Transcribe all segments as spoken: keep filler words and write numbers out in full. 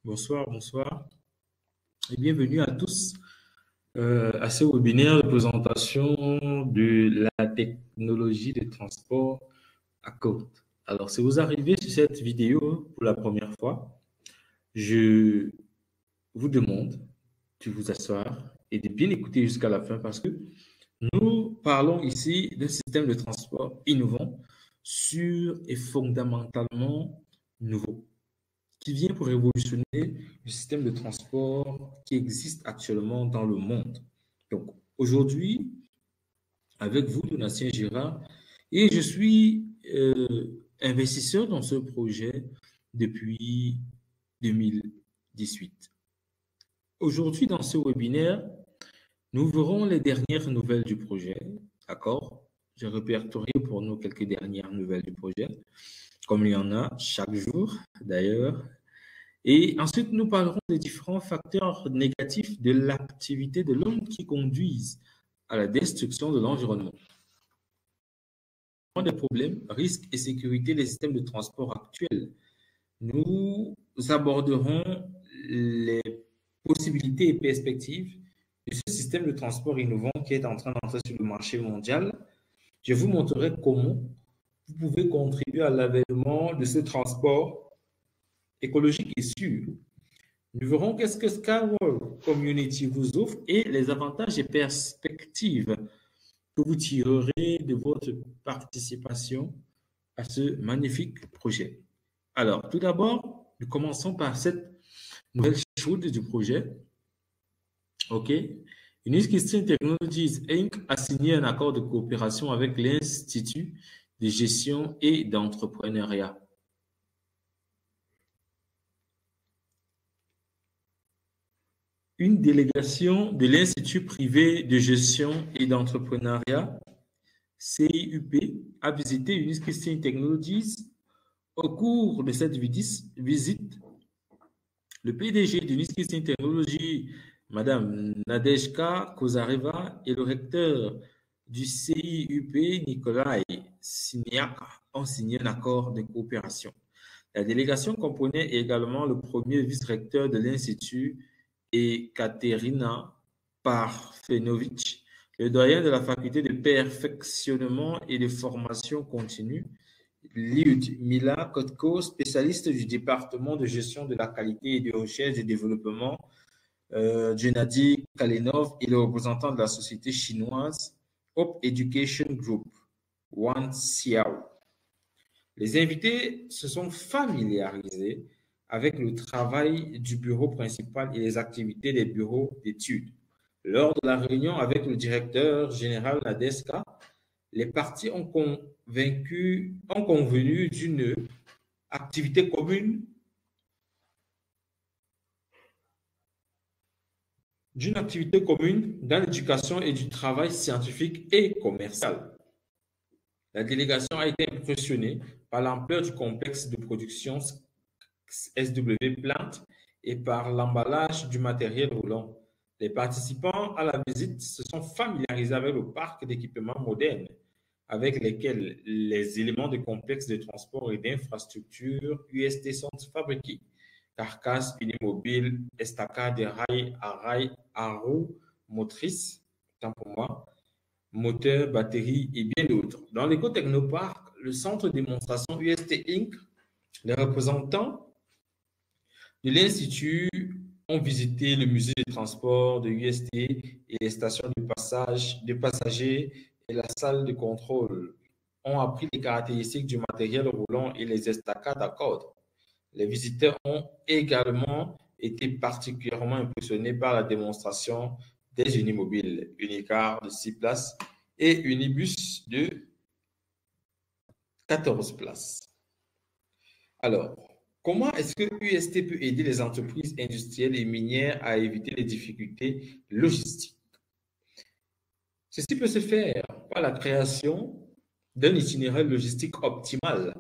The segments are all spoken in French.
Bonsoir, bonsoir et bienvenue à tous euh, à ce webinaire de présentation de la technologie de transport à côte. Alors, si vous arrivez sur cette vidéo pour la première fois, je vous demande de vous asseoir et de bien écouter jusqu'à la fin parce que nous parlons ici d'un système de transport innovant, sûr et fondamentalement nouveau, qui vient pour révolutionner le système de transport qui existe actuellement dans le monde. Donc, aujourd'hui, avec vous, Donatien Girard, et je suis euh, investisseur dans ce projet depuis deux mille dix-huit. Aujourd'hui, dans ce webinaire, nous verrons les dernières nouvelles du projet, d'accord? J'ai répertorié pour nous quelques dernières nouvelles du projet, comme il y en a chaque jour d'ailleurs. Et ensuite, nous parlerons des différents facteurs négatifs de l'activité de l'homme qui conduisent à la destruction de l'environnement. Des problèmes, risques et sécurité des systèmes de transport actuels. Nous aborderons les possibilités et perspectives de ce système de transport innovant qui est en train d'entrer sur le marché mondial. Je vous montrerai comment vous pouvez contribuer à l'avènement de ce transport écologique et sûr. Nous verrons qu'est-ce que Skyworld Community vous offre et les avantages et perspectives que vous tirerez de votre participation à ce magnifique projet. Alors, tout d'abord, nous commençons par cette nouvelle chaude du projet. OK. Unis Christian Technologies Incorporated a signé un accord de coopération avec l'Institut de gestion et d'entrepreneuriat. Une délégation de l'Institut privé de gestion et d'entrepreneuriat, C I U P, a visité Unis Christian Technologies. Au cours de cette visite, le P D G d'Unis Christian Technologies, Madame Nadezhka Kozareva, et le recteur du C I U P, Nikolai Siniak, ont signé un accord de coopération. La délégation comprenait également le premier vice-recteur de l'Institut, et Katerina Parfenovitch, le doyen de la faculté de perfectionnement et de formation continue, Lyudmila Kotko, spécialiste du département de gestion de la qualité et de recherche et développement, euh, Gennady Kalenov, et le représentant de la société chinoise Hope Education Group, Wan Xiao. Les invités se sont familiarisés avec le travail du bureau principal et les activités des bureaux d'études. Lors de la réunion avec le directeur général Nadezhka, les parties ont, convaincu, ont convenu d'une activité commune, d'une activité commune dans l'éducation et du travail scientifique et commercial. La délégation a été impressionnée par l'ampleur du complexe de production S W Plant et par l'emballage du matériel roulant. Les participants à la visite se sont familiarisés avec le parc d'équipements modernes avec lesquels les éléments de complexe de transport et d'infrastructure U S T sont fabriqués. Carcasses, unimobiles, estacades, rails à rails, à roues motrices, tant pour moi, moteurs, batteries et bien d'autres. Dans l'éco-technoparc, le centre de démonstration U S T Incorporated, les représentants de l'Institut ont visité le musée des transports de U S T et les stations de, passage, de passagers et la salle de contrôle. Ont appris les caractéristiques du matériel roulant et les estacades à cordes. Les visiteurs ont également été particulièrement impressionnés par la démonstration des unimobiles, unicars de six places et unibus de quatorze places. Alors, comment est-ce que U S T peut aider les entreprises industrielles et minières à éviter les difficultés logistiques? Ceci peut se faire par la création d'un itinéraire logistique optimal.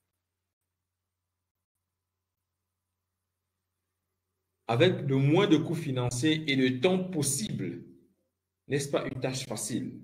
Avec le moins de coûts financiers et de temps possible. N'est-ce pas une tâche facile?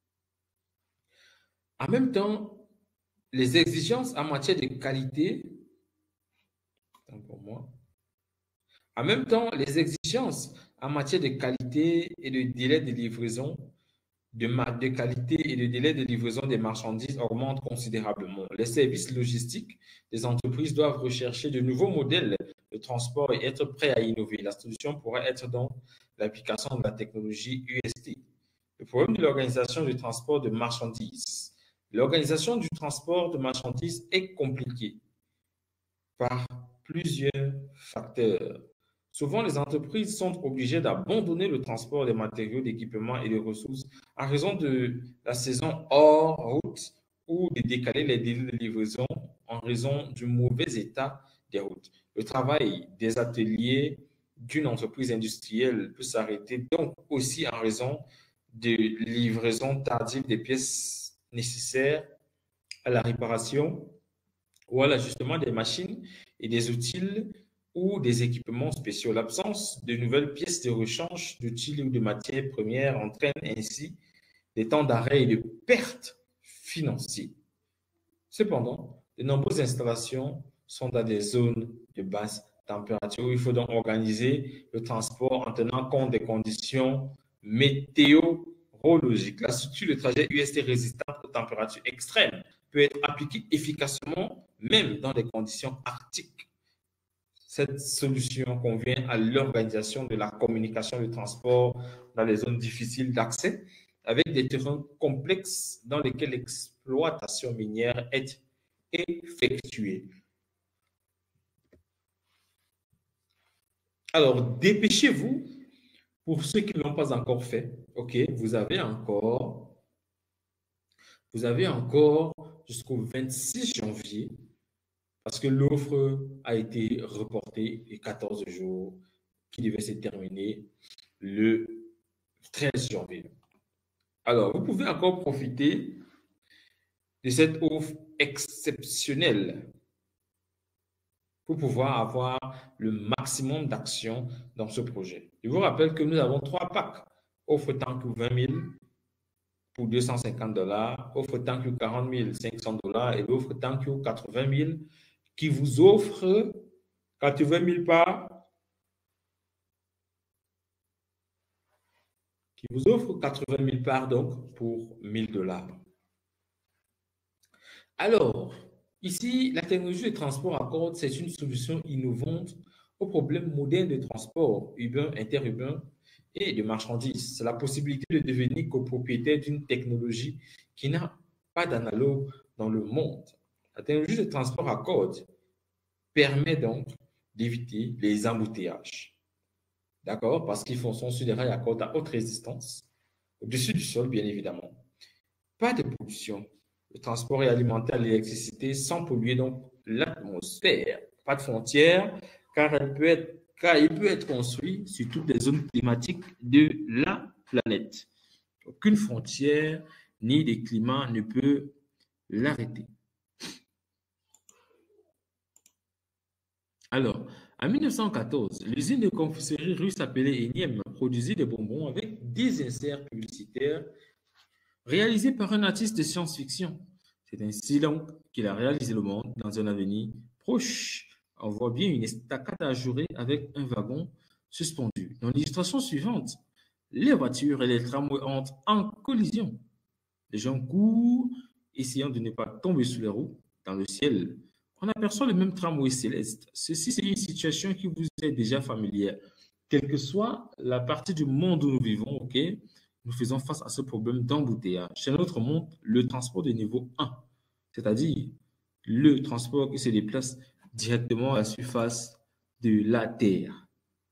En même temps, les exigences en matière de qualité, pour moi, En même temps, les exigences en matière de qualité et de délai de livraison, de, de qualité et de délai de livraison des marchandises augmentent considérablement. Les services logistiques des entreprises doivent rechercher de nouveaux modèles de transport et être prêts à innover. La solution pourrait être donc l'application de la technologie U S T. Le problème de l'organisation du transport de marchandises. L'organisation du transport de marchandises est compliquée par plusieurs facteurs. Souvent, les entreprises sont obligées d'abandonner le transport des matériaux, d'équipements et de ressources en raison de la saison hors route ou de décaler les délais de livraison en raison du mauvais état des routes. Le travail des ateliers d'une entreprise industrielle peut s'arrêter donc aussi en raison de livraison tardive des pièces nécessaires à la réparation ou à l'ajustement des machines et des outils ou des équipements spéciaux. L'absence de nouvelles pièces de rechange d'outils ou de matières premières entraîne ainsi des temps d'arrêt et de pertes financières. Cependant, de nombreuses installations sont dans des zones de basse température. Il faut donc organiser le transport en tenant compte des conditions météorologiques. La structure de trajet U S T résistante aux températures extrêmes peut être appliquée efficacement même dans des conditions arctiques. Cette solution convient à l'organisation de la communication de transport dans les zones difficiles d'accès avec des terrains complexes dans lesquels l'exploitation minière est effectuée. Alors, dépêchez-vous pour ceux qui ne l'ont pas encore fait. OK, vous avez encore, vous avez encore jusqu'au vingt-six janvier parce que l'offre a été reportée les quatorze jours qui devait se terminer le treize janvier. Alors, vous pouvez encore profiter de cette offre exceptionnelle pour pouvoir avoir le maximum d'actions dans ce projet. Je vous rappelle que nous avons trois packs. Offre tant que vingt mille pour deux cent cinquante dollars, offre tant que quarante mille cinq cents dollars et l'offre tant que quatre-vingt mille qui vous offre quatre-vingt mille par qui vous offre quatre-vingt mille parts donc pour mille dollars. Alors, ici, la technologie de transport à cordes, c'est une solution innovante aux problèmes modernes de transport urbain, interurbain et de marchandises. C'est la possibilité de devenir copropriétaire d'une technologie qui n'a pas d'analogue dans le monde. La technologie de transport à cordes permet donc d'éviter les embouteillages. D'accord? Parce qu'ils sont sur des rails à cordes à haute résistance, au-dessus du sol, bien évidemment. Pas de pollution. Le transport est alimenté à l'électricité sans polluer donc l'atmosphère. Pas de frontières, car, elle peut être, car il peut être construit sur toutes les zones climatiques de la planète. Aucune frontière ni des climats ne peut l'arrêter. Alors, en mille neuf cent quatorze, l'usine de confiserie russe appelée Enyem produisait des bonbons avec des inserts publicitaires réalisés par un artiste de science-fiction. C'est ainsi donc qu'il a réalisé le monde dans un avenir proche. On voit bien une estacade ajourée avec un wagon suspendu. Dans l'illustration suivante, les voitures et les tramways entrent en collision. Les gens courent, essayant de ne pas tomber sous les roues. Dans le ciel, on aperçoit le même tramway céleste. Ceci, c'est une situation qui vous est déjà familière. Quelle que soit la partie du monde où nous vivons, ok, nous faisons face à ce problème d'embouteillage. Chez notre monde, le transport de niveau un, c'est-à-dire le transport qui se déplace directement à la surface de la Terre.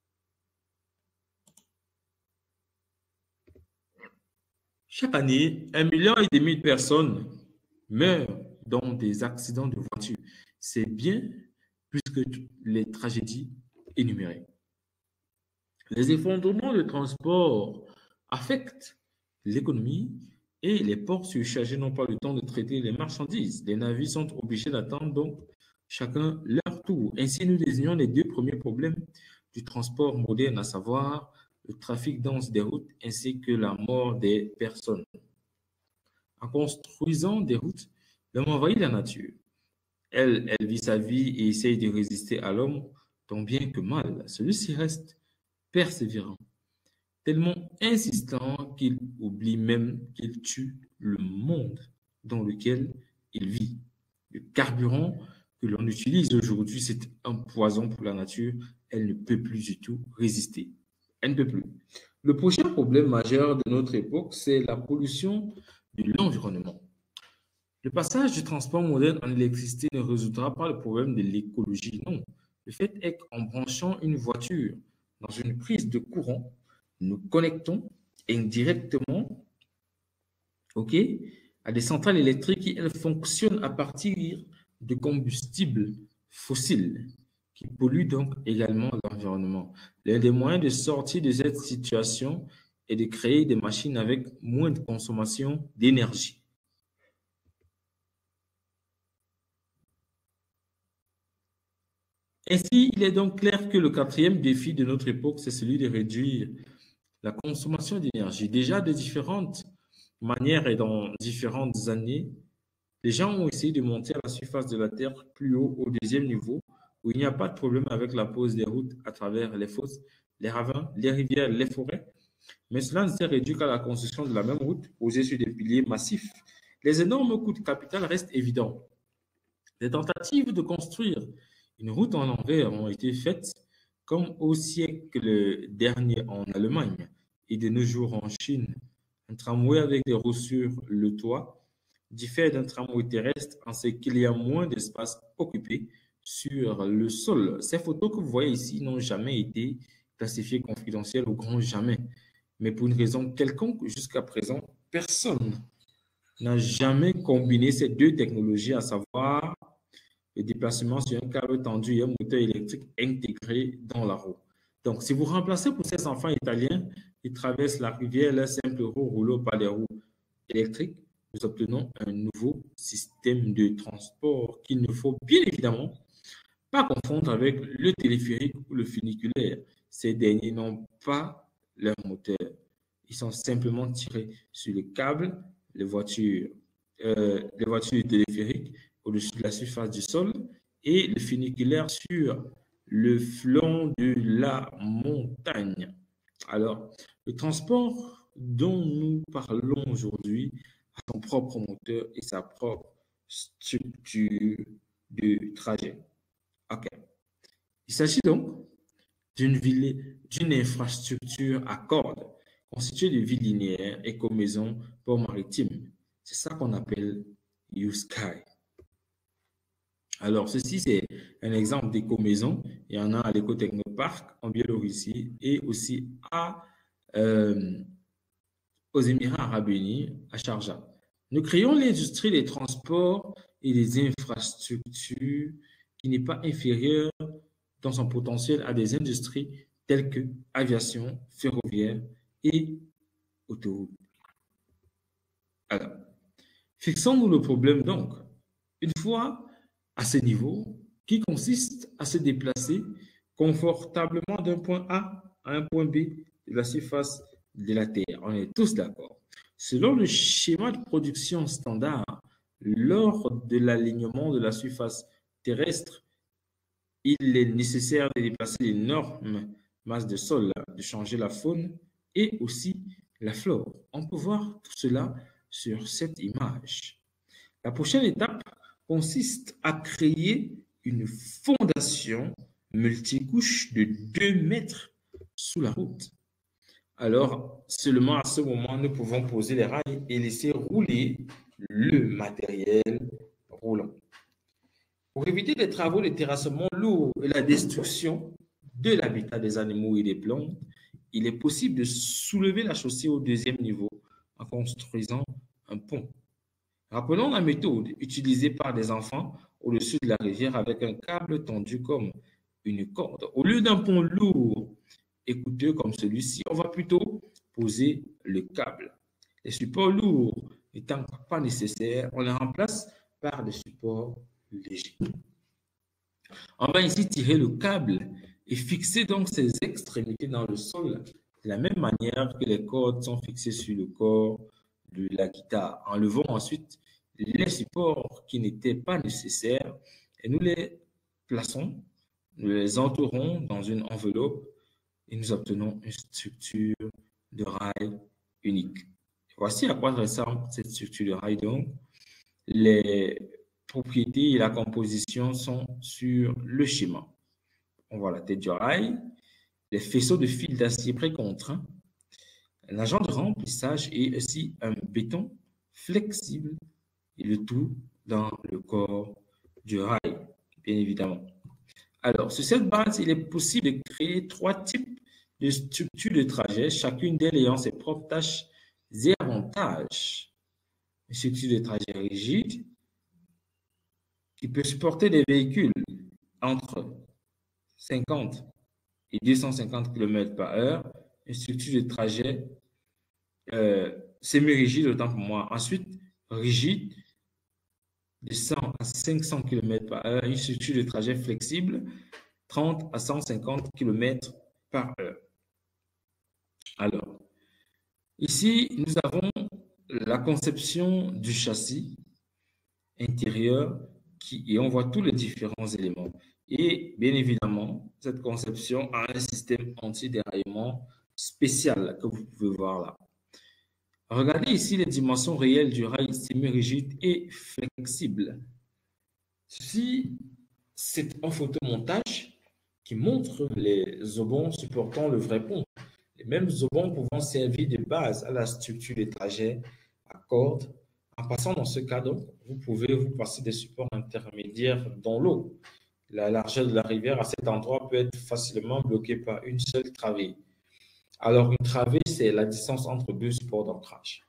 Chaque année, un million et demi de personnes meurent dans des accidents de voiture. C'est bien plus que toutes les tragédies énumérées. Les effondrements de transport affectent l'économie et les ports surchargés n'ont pas le temps de traiter les marchandises. Les navires sont obligés d'attendre donc chacun leur tour. Ainsi, nous désignons les deux premiers problèmes du transport moderne, à savoir le trafic dense des routes ainsi que la mort des personnes. En construisant des routes, l'homme envahit la nature. Elle, elle vit sa vie et essaye de résister à l'homme tant bien que mal, celui-ci reste persévérant, tellement insistant qu'il oublie même qu'il tue le monde dans lequel il vit. Le carburant que l'on utilise aujourd'hui, c'est un poison pour la nature. Elle ne peut plus du tout résister. Elle ne peut plus. Le prochain problème majeur de notre époque, c'est la pollution de l'environnement. Le passage du transport moderne en électricité ne résoudra pas le problème de l'écologie, non. Le fait est qu'en branchant une voiture dans une prise de courant, nous connectons indirectement, ok, à des centrales électriques qui, elles, fonctionnent à partir de combustibles fossiles qui polluent donc également l'environnement. L'un des moyens de sortir de cette situation est de créer des machines avec moins de consommation d'énergie. Ainsi, il est donc clair que le quatrième défi de notre époque, c'est celui de réduire la consommation d'énergie. Déjà, de différentes manières et dans différentes années, les gens ont essayé de monter à la surface de la Terre plus haut, au deuxième niveau, où il n'y a pas de problème avec la pose des routes à travers les fosses, les ravins, les rivières, les forêts. Mais cela ne s'est réduit qu'à la construction de la même route posée sur des piliers massifs. Les énormes coûts de capital restent évidents. Des tentatives de construire une route en envers ont été faites, comme au siècle dernier en Allemagne et de nos jours en Chine. Un tramway avec des roues sur le toit diffère d'un tramway terrestre en ce qu'il y a moins d'espace occupé sur le sol. Ces photos que vous voyez ici n'ont jamais été classifiées confidentielles au grand jamais. Mais pour une raison quelconque, jusqu'à présent, personne n'a jamais combiné ces deux technologies, à savoir le déplacement sur un câble tendu et un moteur électrique intégré dans la roue. Donc, si vous remplacez pour ces enfants italiens qui traversent la rivière leur simple roue rouleau par des roues électriques, nous obtenons un nouveau système de transport qu'il ne faut bien évidemment pas confondre avec le téléphérique ou le funiculaire. Ces derniers n'ont pas leur moteur. Ils sont simplement tirés sur les câbles, les voitures, euh, les voitures téléphériques au-dessus de la surface du sol et le funiculaire sur le flanc de la montagne. Alors, le transport dont nous parlons aujourd'hui a son propre moteur et sa propre structure de trajet. OK. Il s'agit donc d'une ville, d'une infrastructure à cordes constituée de villes linéaires, écomaisons, ports maritimes. C'est ça qu'on appelle U-Sky. Alors, ceci, c'est un exemple d'éco-maison. Il y en a à l'éco-technoparc en Biélorussie et aussi à, euh, aux Émirats arabes unis, à Sharjah. Nous créons l'industrie des transports et des infrastructures qui n'est pas inférieure dans son potentiel à des industries telles que aviation, ferroviaire et autoroute. Alors, fixons-nous le problème donc. Une fois à ce niveau, qui consiste à se déplacer confortablement d'un point A à un point B de la surface de la Terre. On est tous d'accord. Selon le schéma de production standard, lors de l'alignement de la surface terrestre, il est nécessaire de déplacer d'énormes masses de sol, de changer la faune et aussi la flore. On peut voir tout cela sur cette image. La prochaine étape consiste à créer une fondation multicouche de deux mètres sous la route. Alors, seulement à ce moment, nous pouvons poser les rails et laisser rouler le matériel roulant. Pour éviter les travaux de terrassement lourds et la destruction de l'habitat des animaux et des plantes, il est possible de soulever la chaussée au deuxième niveau en construisant un pont. Rappelons la méthode utilisée par des enfants au-dessus de la rivière avec un câble tendu comme une corde. Au lieu d'un pont lourd et coûteux comme celui-ci, on va plutôt poser le câble. Les supports lourds n'étant pas nécessaires, on les remplace par des supports légers. On va ici tirer le câble et fixer donc ses extrémités dans le sol de la même manière que les cordes sont fixées sur le corps de la guitare. Enlevons ensuite les supports qui n'étaient pas nécessaires et nous les plaçons Nous les entourons dans une enveloppe et nous obtenons une structure de rail unique. Voici à quoi ressemble cette structure de rail donc. Les propriétés et la composition sont sur le schéma. On voit la tête du rail, les faisceaux de fils d'acier précontraints, l'agent de remplissage et aussi un béton flexible et le tout dans le corps du rail, bien évidemment. Alors, sur cette base, il est possible de créer trois types de structures de trajet, chacune d'elles ayant ses propres tâches et avantages. Une structure de trajet rigide qui peut supporter des véhicules entre cinquante et deux cent cinquante kilomètres par heure. Une structure de trajet euh, semi-rigide, autant pour moi. Ensuite, rigide, de cent à cinq cents kilomètres par heure. Une structure de trajet flexible, trente à cent cinquante kilomètres par heure. Alors, ici, nous avons la conception du châssis intérieur qui, et on voit tous les différents éléments. Et bien évidemment, cette conception a un système anti-déraillement spécial que vous pouvez voir là. Regardez ici les dimensions réelles du rail semi-rigide et flexible. Ceci, c'est un photomontage qui montre les obons supportant le vrai pont. Les mêmes obons pouvant servir de base à la structure des trajets à cordes. En passant dans ce cas, donc, vous pouvez vous passer des supports intermédiaires dans l'eau. La largeur de la rivière à cet endroit peut être facilement bloquée par une seule travée. Alors, une travée, c'est la distance entre deux supports d'ancrage.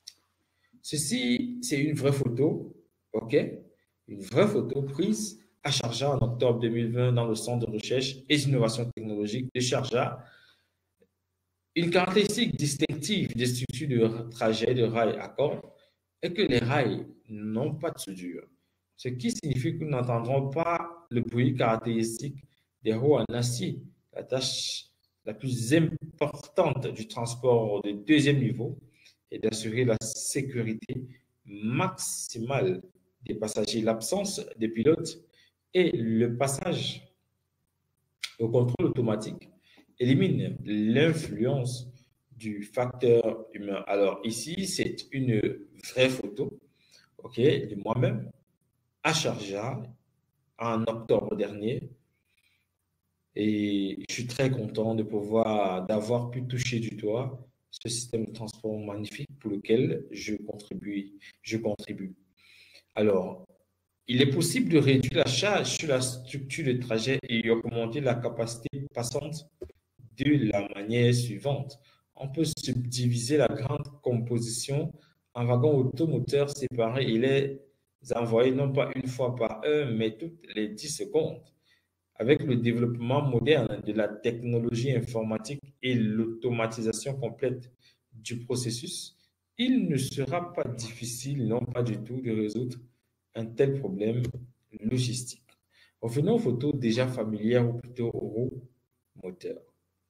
Ceci, c'est une vraie photo, OK? Une vraie photo prise à Sharjah en octobre deux mille vingt dans le Centre de recherche et d'innovation technologique de Sharjah. Une caractéristique distinctive des structures de trajet de rails à cordes est que les rails n'ont pas de soudure, ce qui signifie que nous n'entendrons pas le bruit caractéristique des roues en acier. La tâche la plus importante du transport de deuxième niveau est d'assurer la sécurité maximale des passagers, l'absence des pilotes et le passage au contrôle automatique élimine l'influence du facteur humain. Alors ici, c'est une vraie photo, ok, de moi-même à Sharjah en octobre dernier. Et je suis très content de pouvoir, d'avoir pu toucher du doigt ce système de transport magnifique pour lequel je contribue. Je contribue. Alors, il est possible de réduire la charge sur la structure de trajet et augmenter la capacité passante de la manière suivante. On peut subdiviser la grande composition en wagons automoteurs séparés et les envoyer non pas une fois par heure, mais toutes les dix secondes. Avec le développement moderne de la technologie informatique et l'automatisation complète du processus, il ne sera pas difficile, non pas du tout, de résoudre un tel problème logistique. Revenons aux photos déjà familières ou plutôt aux roues moteurs.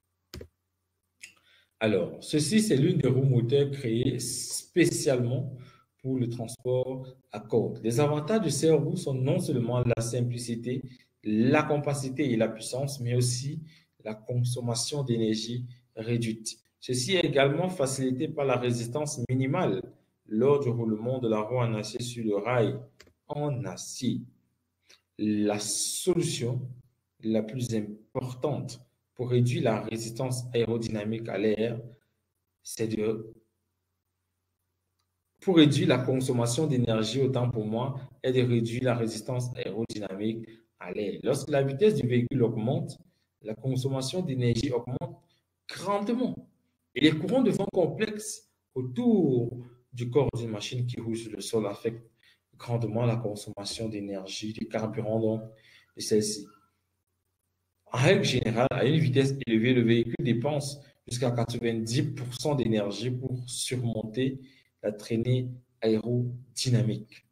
Alors, ceci, c'est l'une des roues moteurs créées spécialement pour le transport à cordes. Les avantages de ces roues sont non seulement la simplicité, la compacité et la puissance, mais aussi la consommation d'énergie réduite. Ceci est également facilité par la résistance minimale lors du roulement de la roue en acier sur le rail en acier. La solution la plus importante pour réduire la résistance aérodynamique à l'air, c'est de pour réduire la consommation d'énergie, autant pour moi, est de réduire la résistance aérodynamique à l'air. Lorsque la vitesse du véhicule augmente, la consommation d'énergie augmente grandement. Et les courants de vent complexes autour du corps d'une machine qui roule sur le sol affectent grandement la consommation d'énergie, du carburant donc, de celle-ci. En règle générale, à une vitesse élevée, le véhicule dépense jusqu'à quatre-vingt-dix pour cent d'énergie pour surmonter la traînée aérodynamique.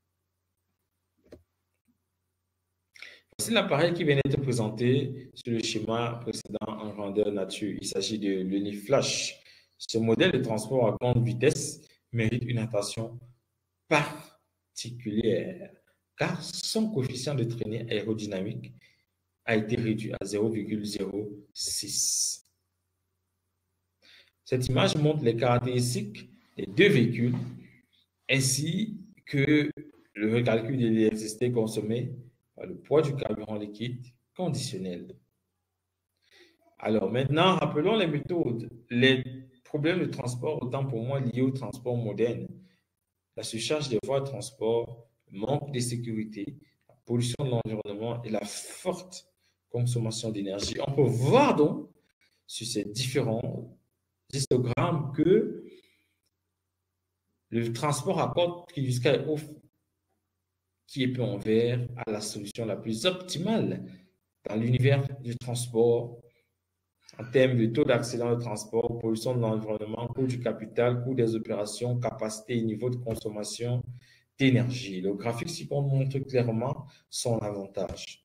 Voici l'appareil qui vient d'être présenté sur le schéma précédent en grandeur nature. Il s'agit de l'Uniflash. Ce modèle de transport à grande vitesse mérite une attention particulière car son coefficient de traînée aérodynamique a été réduit à zéro virgule zéro six. Cette image montre les caractéristiques des deux véhicules ainsi que le recalcul de l'électricité consommée par le poids du carburant liquide conditionnel. Alors maintenant, rappelons les méthodes. Les problèmes de transport, autant pour moi liés au transport moderne, la surcharge des voies de transport, le manque de sécurité, la pollution de l'environnement et la forte consommation d'énergie. On peut voir donc sur ces différents histogrammes que le transport accorde qui jusqu'à qui est peu en vert à la solution la plus optimale dans l'univers du transport en termes de taux d'accident de transport, pollution de l'environnement, coût du capital, coût des opérations, capacité et niveau de consommation d'énergie. Le graphique ci-contre montre clairement son avantage.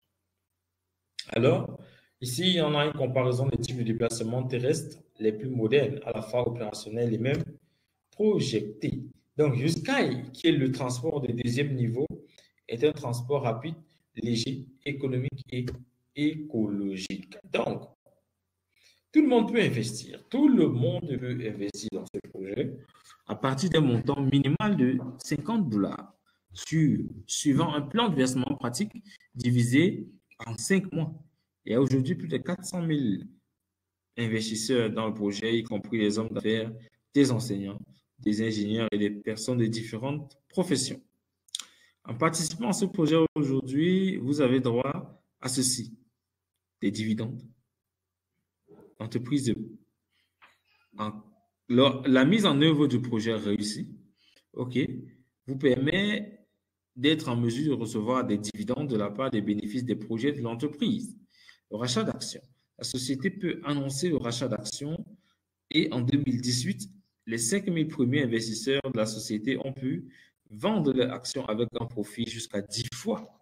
Alors, ici, on a une comparaison des types de déplacements terrestres les plus modernes, à la fois opérationnels et même projetés. Donc, Juskai, qui est le transport de deuxième niveau, est un transport rapide, léger, économique et écologique. Donc, tout le monde peut investir. Tout le monde peut investir dans ce projet à partir d'un montant minimal de cinquante dollars sur, suivant un plan de versement pratique divisé en cinq mois. Il y a aujourd'hui plus de quatre cent mille investisseurs dans le projet, y compris les hommes d'affaires, des enseignants, des ingénieurs et des personnes de différentes professions. En participant à ce projet aujourd'hui, vous avez droit à ceci: des dividendes. L'entreprise de en, la mise en œuvre du projet réussi, ok, vous permet d'être en mesure de recevoir des dividendes de la part des bénéfices des projets de l'entreprise. Le rachat d'actions. La société peut annoncer le rachat d'actions et en deux mille dix-huit, les cinq mille premiers investisseurs de la société ont pu vendre leurs actions avec un profit jusqu'à dix fois.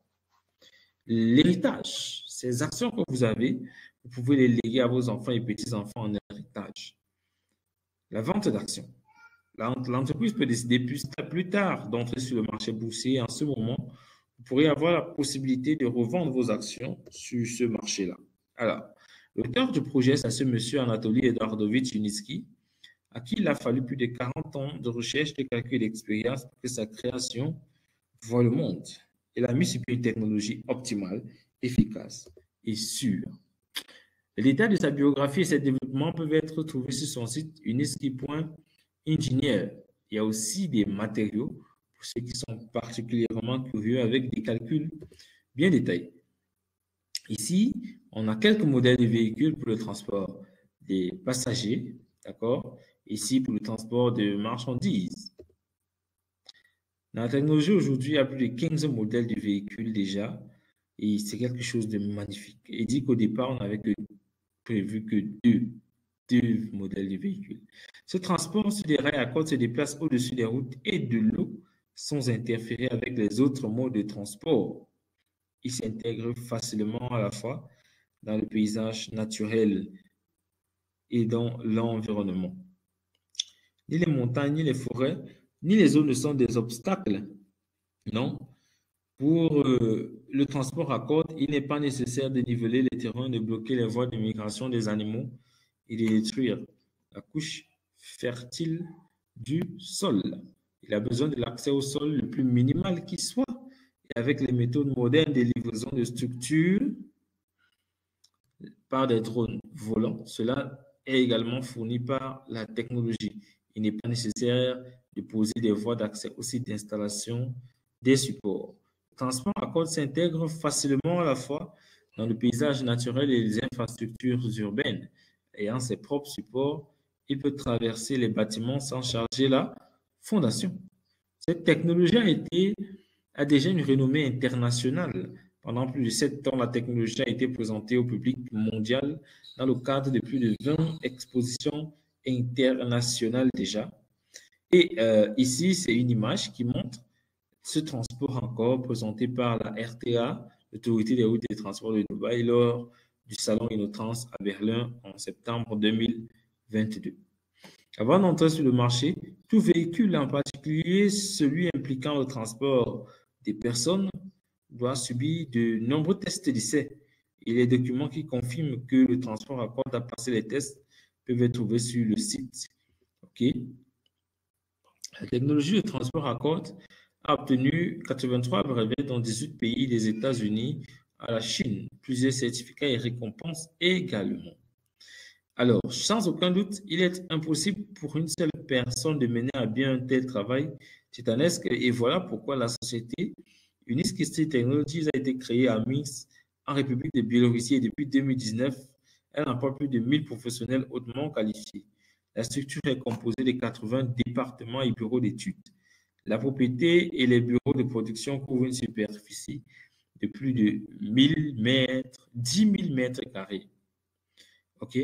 L'héritage. Ces actions que vous avez, vous pouvez les léguer à vos enfants et petits-enfants en héritage. La vente d'actions. L'entreprise peut décider plus, plus tard d'entrer sur le marché boursier. En ce moment, vous pourrez avoir la possibilité de revendre vos actions sur ce marché-là. Alors, l'auteur du projet, c'est ce monsieur Anatoly Eduardovich Yunitsky, à qui il a fallu plus de quarante ans de recherche, de calcul et d'expérience pour que sa création voit le monde. Il a mis sur pied une technologie optimale, efficace et sûre. L'état de sa biographie et ses développements peuvent être retrouvés sur son site yunitsky point engineer. Il y a aussi des matériaux pour ceux qui sont particulièrement curieux avec des calculs bien détaillés. Ici, on a quelques modèles de véhicules pour le transport des passagers, d'accord? Ici, pour le transport de marchandises. Dans la technologie, aujourd'hui, il y a plus de quinze modèles de véhicules déjà, et c'est quelque chose de magnifique. Il dit qu'au départ, on n'avait que prévu que deux, deux modèles de véhicules. Ce transport sur des rails à côte se déplace au-dessus des routes et de l'eau sans interférer avec les autres modes de transport. Il s'intègre facilement à la fois dans le paysage naturel et dans l'environnement. Ni les montagnes, ni les forêts, ni les eaux ne sont des obstacles. Non. Pour euh, le transport à côte, il n'est pas nécessaire de niveler les terrains, de bloquer les voies de migration des animaux et de détruire la couche fertile du sol. Il a besoin de l'accès au sol le plus minimal qui soit. Et avec les méthodes modernes de livraison de structures par des drones volants, cela est également fourni par la technologie. Il n'est pas nécessaire de poser des voies d'accès au site d'installation des supports. Le transport à côte s'intègre facilement à la fois dans le paysage naturel et les infrastructures urbaines. Ayant ses propres supports, il peut traverser les bâtiments sans charger la fondation. Cette technologie a, été, a déjà une renommée internationale. Pendant plus de sept ans, la technologie a été présentée au public mondial dans le cadre de plus de vingt expositions internationales déjà. Et euh, ici, c'est une image qui montre ce transport encore présenté par la R T A, l'autorité des routes et des transports de Dubaï, lors du salon Innotrans à Berlin en septembre deux mille vingt-deux. Avant d'entrer sur le marché, tout véhicule, en particulier celui impliquant le transport des personnes, doit subir de nombreux tests d'essai et les documents qui confirment que le transport à corde a passé les tests peuvent être trouvés sur le site. OK? La technologie de transport à corde a obtenu quatre-vingt-trois brevets dans dix-huit pays des États-Unis à la Chine. Plusieurs certificats et récompenses également. Alors, sans aucun doute, il est impossible pour une seule personne de mener à bien un tel travail titanesque et voilà pourquoi la société Unisys Technologies a été créée à Minsk, en République de Biélorussie et depuis deux mille dix-neuf, elle emploie plus de mille professionnels hautement qualifiés. La structure est composée de quatre-vingts départements et bureaux d'études. La propriété et les bureaux de production couvrent une superficie de plus de mille mètres, dix mille mètres carrés. OK?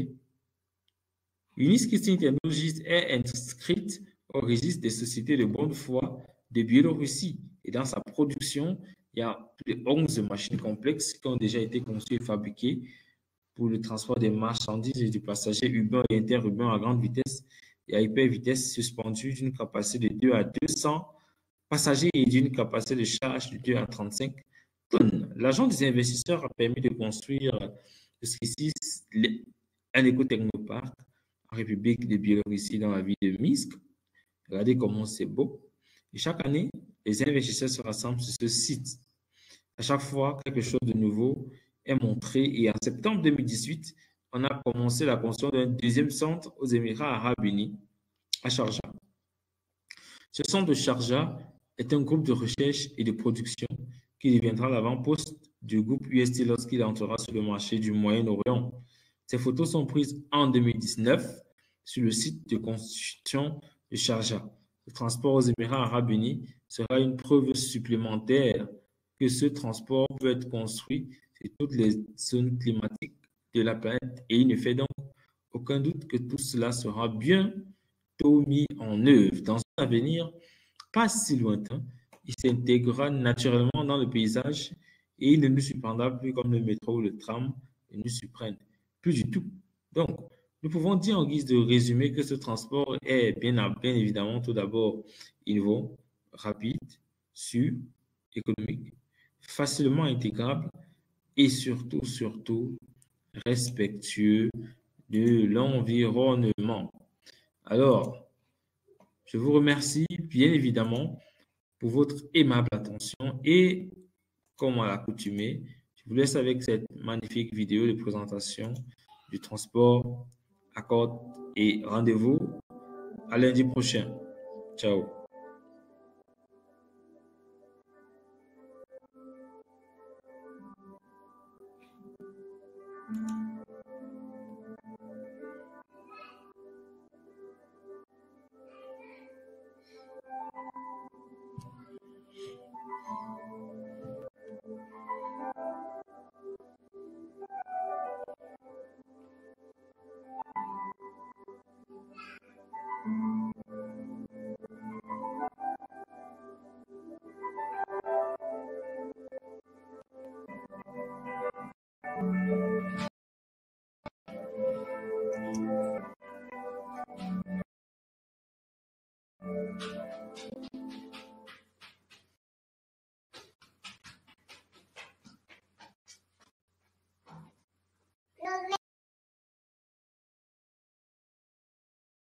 Unisys Technologies est inscrite au registre des sociétés de bonne foi de Biélorussie et dans sa production, il y a plus de onze machines complexes qui ont déjà été conçues et fabriquées pour le transport des marchandises et des passagers urbains et interurbains à grande vitesse et à hyper vitesse suspendues d'une capacité de deux à deux cents passagers et d'une capacité de charge de deux à trente-cinq tonnes. L'argent des investisseurs a permis de construire jusqu'ici un éco-technoparc en République de Biélorussie dans la ville de Minsk. Regardez comment c'est beau. Et chaque année, les investisseurs se rassemblent sur ce site. À chaque fois, quelque chose de nouveau est montré. Et en septembre deux mille dix-huit, on a commencé la construction d'un deuxième centre aux Émirats arabes unis, à Sharjah. Ce centre de Sharjah est un groupe de recherche et de production qui deviendra l'avant-poste du groupe U S T lorsqu'il entrera sur le marché du Moyen-Orient. Ces photos sont prises en deux mille dix-neuf sur le site de construction de Sharjah. Le transport aux Émirats arabes unis sera une preuve supplémentaire que ce transport peut être construit sur toutes les zones climatiques de la planète et il ne fait donc aucun doute que tout cela sera bientôt mis en œuvre. Dans un avenir pas si lointain, il s'intégrera naturellement dans le paysage et il ne nous surprendra plus comme le métro ou le tram ne nous surprennent. Plus du tout. Donc, nous pouvons dire en guise de résumé que ce transport est bien, bien évidemment tout d'abord innovant, rapide, sûr, économique, facilement intégrable et surtout, surtout respectueux de l'environnement. Alors, je vous remercie bien évidemment pour votre aimable attention et comme à l'accoutumée, je vous laisse avec cette magnifique vidéo de présentation du transport à corde et rendez-vous à lundi prochain. Ciao.